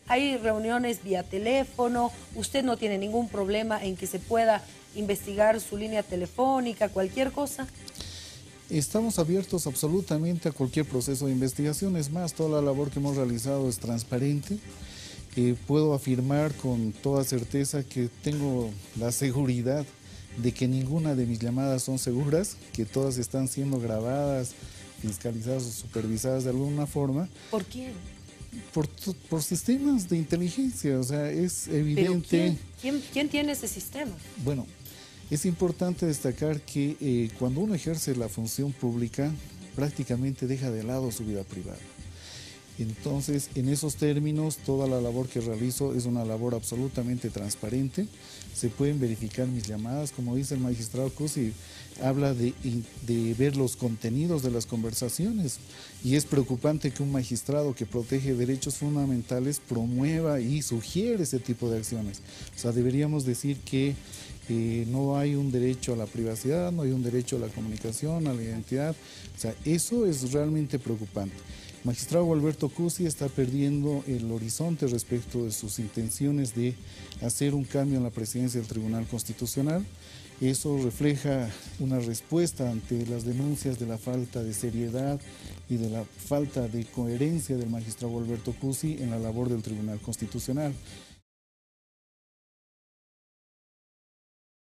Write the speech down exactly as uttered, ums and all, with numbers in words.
hay reuniones vía teléfono, usted no tiene ningún problema en que se pueda investigar su línea telefónica, cualquier cosa. Estamos abiertos absolutamente a cualquier proceso de investigación, es más, toda la labor que hemos realizado es transparente. Eh, puedo afirmar con toda certeza que tengo la seguridad de que ninguna de mis llamadas son seguras, que todas están siendo grabadas, fiscalizadas o supervisadas de alguna forma. ¿Por quién? Por, por sistemas de inteligencia, o sea, es evidente. ¿Pero quién, quién, quién tiene ese sistema? Bueno, es importante destacar que eh, cuando uno ejerce la función pública, prácticamente deja de lado su vida privada. Entonces, en esos términos, toda la labor que realizo es una labor absolutamente transparente. Se pueden verificar mis llamadas, como dice el magistrado Cusi, habla de, de ver los contenidos de las conversaciones. Y es preocupante que un magistrado que protege derechos fundamentales promueva y sugiere ese tipo de acciones. O sea, deberíamos decir que eh, no hay un derecho a la privacidad, no hay un derecho a la comunicación, a la identidad. O sea, eso es realmente preocupante. El magistrado Gualberto Cusi está perdiendo el horizonte respecto de sus intenciones de hacer un cambio en la presidencia del Tribunal Constitucional. Eso refleja una respuesta ante las denuncias de la falta de seriedad y de la falta de coherencia del magistrado Gualberto Cusi en la labor del Tribunal Constitucional.